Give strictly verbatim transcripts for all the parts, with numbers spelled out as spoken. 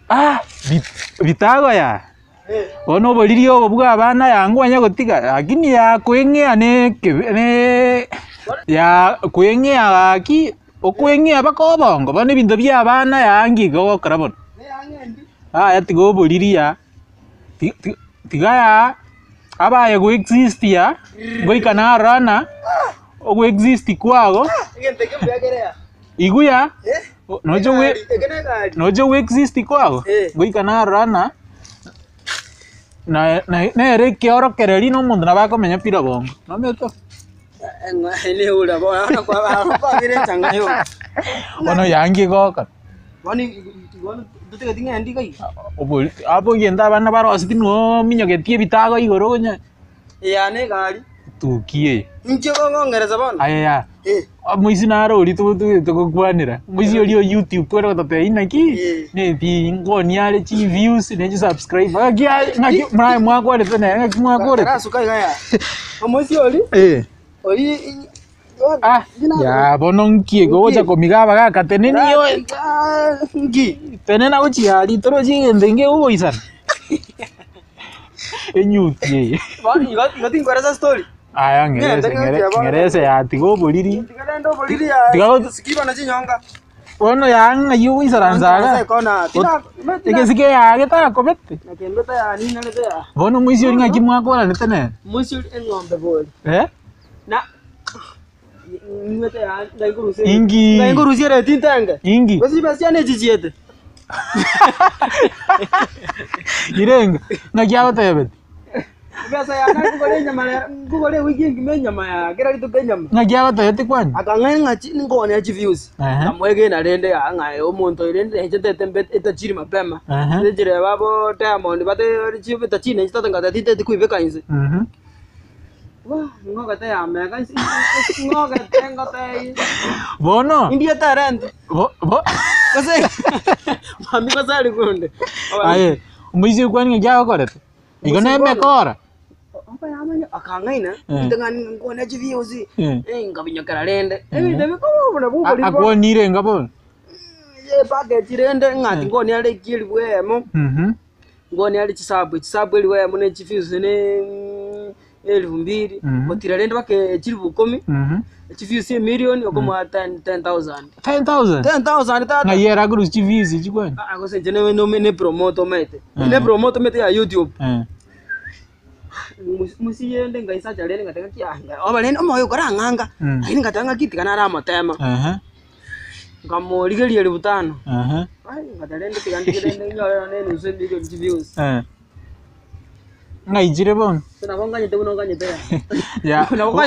Ah, Bitago ya. Ono bolirio bobwa abana yangu anya gotiga lakini ya kwengea ne ne ya kwengea aki okwengea bakobongo bane bintu bya abana yangi go karabon. Ah, yati go boliria. Tigaya abaye go exist ya. Go ikana rana. Ogo exist kwago. Iguya. Nojo we Nojo we exist kwago. Go ikana rana. Na na na ere kioro kereri no mundu nabakomenya pira bongo no meto ene ura bona kwa kwa gire changa yo ono yangi goka boni boni dute tinga andi kai obo abo yenda bana baro asiti no minyo getie Bitago igoro nya ya ne gari tukie nje go ngereza bona aya muisi naro uri tu tu tu kwanira muisi uri YouTube kwero tate inaki ne ti ngoni ale chi views ne chi subscribe ngaki ngaki mwa mwa kwa le ne ngaki mwa kwa le rasuka ya muisi uri eh ori ah ya bonon kie go cha komiga baga kateneni yo ngi tenena uchi ali toro chi ndenge ubo isan enyutie boni ngati ngoreza story aya ngerese ngerese ya tigo boliri tigando boliri ya sikiba na chinyonga ono yang ayu isaranzaga kona tina ikesike ya geta kobete nakembeta ya nina lete ya bono muisi uri ngaki mwakora netene muisi uri engombe bol eh na ngete ya ndaigurusie ingi ndaigurusie re tintanga ingi basi basi ane chichiete irenga ngaki abatebete Biasa ya kan ngore nyama ngore wiki ngime nyama ya kira itu ke nyama ngaki abatebete kwani akanga ngachi ngone ya views amwege na rende ya ngai omuntu irende hejete tembe etachiri mapema ndejire babo Diamond bate chibe tachine chitata ngata tite kuibeka inze mhm wa ngoga ta ya me kan ngoga tengo tai bono india tarent bo bo kase mami basari kunde aye muisi kwani ngaki akorete igone mekora apa yamanya akangaina dengan ngone views eh ngabinyokera rende eh ndebe ko bona bubuli akwonire ngabo ye package rende ngati ngone ale kili bwemo mhm ngone ale chisabu chisabu eli wemo ne chifuse ne elfu mbili otira rende bake chili bukumi mhm chifuse million okoma ten thousand ten thousand ten thousand tata na yera guru chifuse chikwani akose jene no ne promote mete ne promote mete ya YouTube eh musi yende ngaisa jalene ngatenga kianga obalene omoyo kora nganga ayini ngatanga kiti kana rama tema eh ngamoligelie libutano eh ai ngatalende tikandikende nyora ne nusu million views eh ngaijire bon tuna bonganye tuno nganye te ya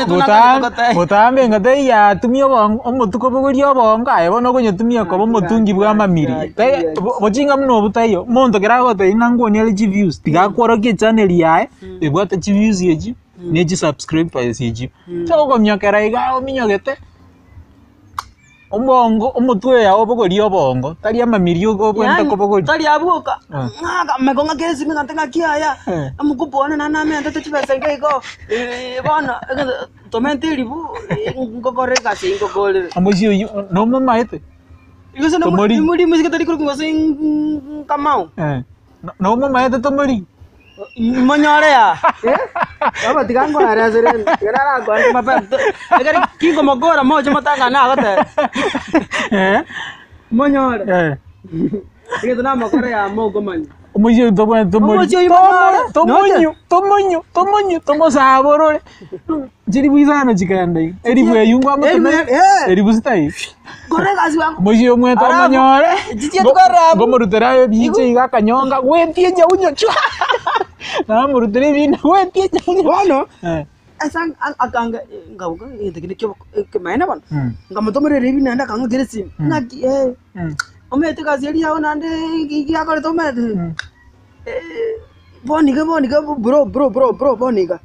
botambe ngate ya tumio bong omutuko bogorio bonga aye bono gonye tumio ko bomutungi bwa mamiri te bochinga mno butayo monto kerago te inango ni ali views tigakworo ki channel yae ebwate views yeji ne ji subscribers yeji to ko myokera iga ominyogete ombongo omutwe ya obogorio bongo tari amamiri ugo bwenta ko bogorio tari abuka ngaga megonga kesi ngatenga kiaya amukupona na name ndo tchibesa ngego eh bona tomente libu ngogore kasi ngogole amoji no mama ete igose no muri muri musika tari kuru ngose kamau eh no mama ete tomori monyore ya eh baba tigango ara sere gara go ante mapa egari kingo mogora mojo matanga na gote eh monyore eh ige tuna mogora ya mogo man omoji tomori tomori tomonyo tomonyo tomonyo tomo saborore jiri buizana chikande eri bwe yungwa moto eri busitai gore gazi wangu omoji omwe tomonyore jiji tukara ngomurutera biche igakanyonga wetie nyaunyo chwa na murutere bina wetie nyaunyo bono eh asang akanga ngauga ndekine kyo kemaina bana ngamutomere rebina nda kanga geresi ngaki eh omete kazi yali yaona nde iki akore tomete eh boniga boniga bro bro bro bro boniga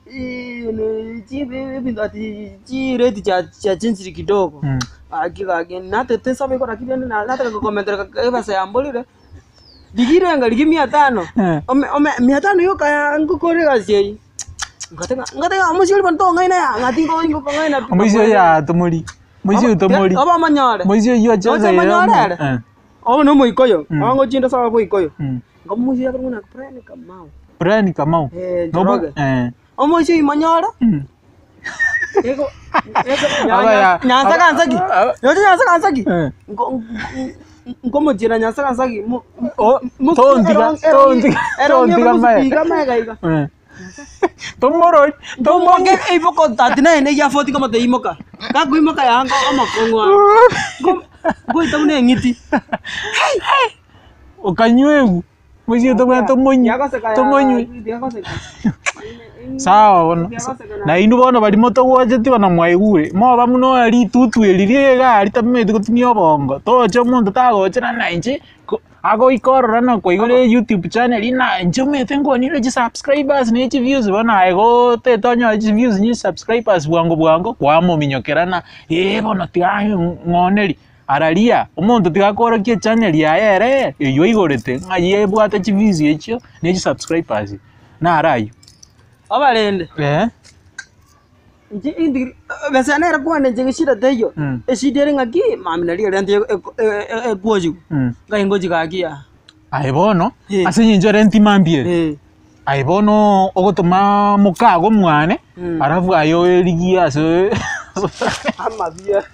eh chi bintu ati chi rate cha cha chinsi kidogo akika again na tete sabe kwa kitu na nataka kukomentera basa ya mbolire digire ngali mia tano ome ome mia tano yo kaya ngukore kazi yi ngatenga ngatenga amushiri banto ngaina ya ngatingo ngo ngaina amushiri ya tomori Mwezi utomori. Aba manyore. Mwezi yo chanza ya. Oh no muikoyo. Wango chinda sawa muikoyo. Mm. Ngamushi yakuru na prene kamau. Prene kamau. Eh, Nobo. joroge. Eh. Omo shi manyara. Mm. Ego. Ego. Nyasa kansaki. Yo nyasa kansaki. Ngo ngomo jira nyasa kansaki. Oh, tondiga, tondiga. Tondiga mai. Kama gaiga. Eh. Tomoro, tomoro ke iboko tatina ne ya foti kama te imoka. Ka ku imoka ya ngo amakongwa. Go itamune ngiti. Hey, hey. Okanywewu. Mwezi tomwe tomonyu. Tomonyu. Sawa bono. Na inu bono bali moto gwajeti bana mwaigure. Mo ba muno ali tutu elirie gari tamete kutumia bongo. Tocho muntu tagochera nanje. Ago ikorora na ko igore YouTube channel ina njumete ngoni le subscribers ne chi views bana ego te tonyo chi views ni subscribers bwango bwango kwa mo minyokerana eh bono tia ngoneri araria umuntu tigakora kie channel ya ere yo igorete ngaye bwata chi views echo ne chi subscribers na arayo abalende eh nje indi besa na rapo ane nje shida teyo e shidere ngaki mamina ri rente e goju ga ngoji ga kia ai bono asenye njo renti mambie ai bono ogotuma mukago mwane arafu ayo eligia so ama bia